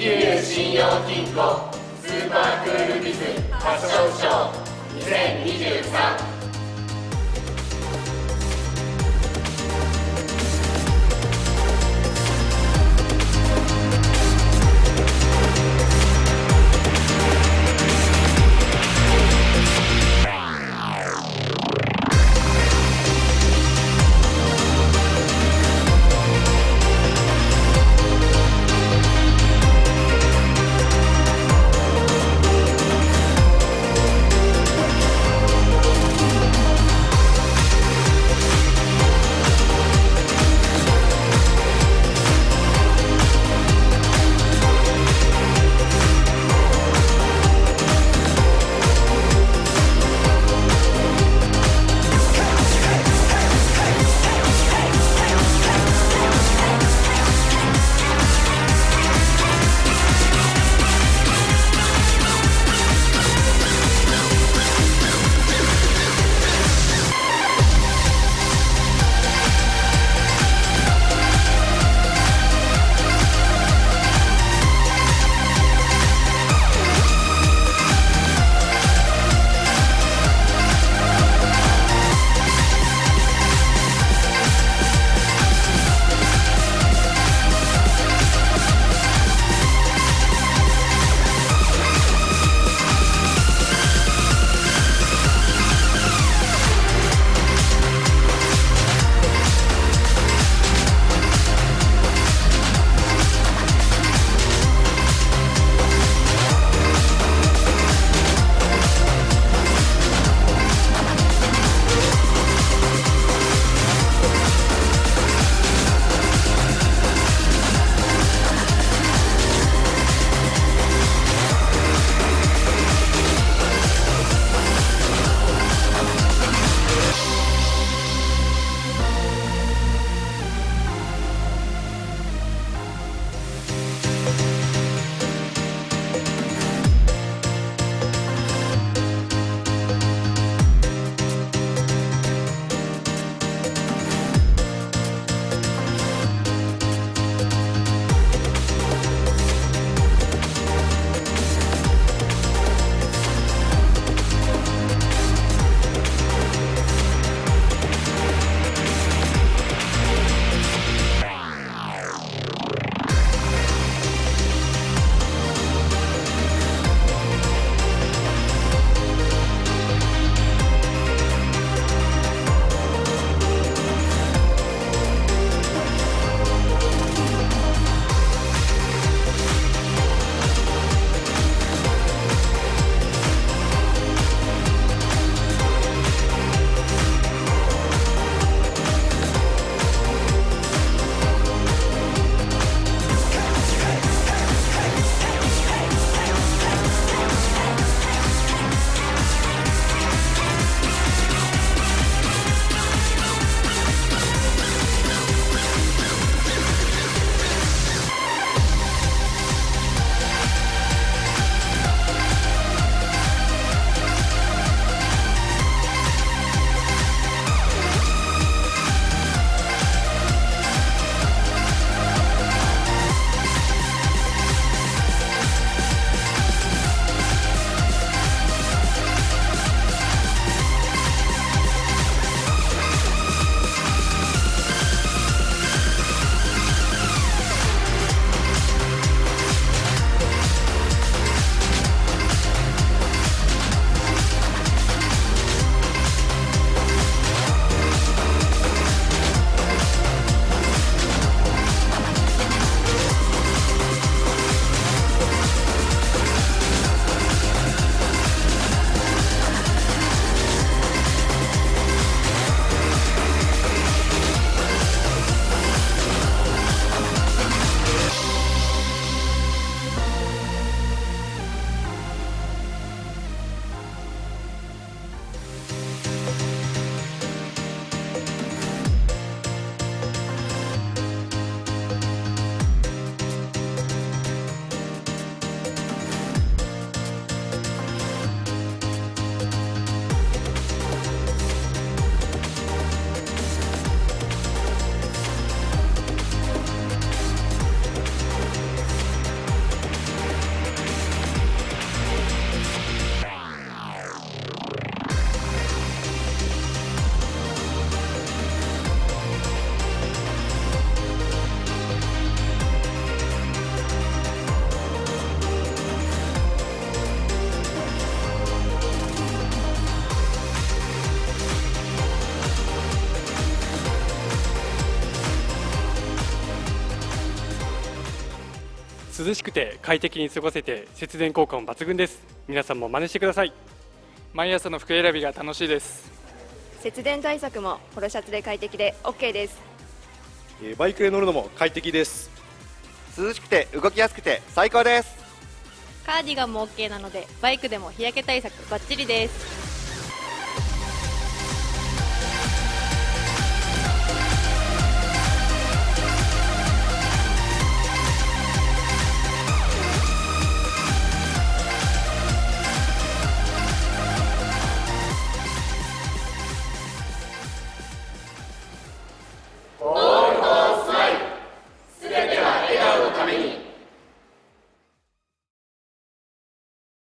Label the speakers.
Speaker 1: 友信用金庫スーパークールビズファッションショー2023。
Speaker 2: 涼しくて快適に過ごせて節電効果も抜群です。皆さんも真似してください。
Speaker 3: 毎朝の服選びが楽しいです。
Speaker 4: 節電対策もポロシャツで快適で OK です。
Speaker 5: バイクで乗るのも快適です。
Speaker 6: 涼しくて動きやすくて最高です。
Speaker 7: カーディガンも OK なのでバイクでも日焼け対策バッチリです。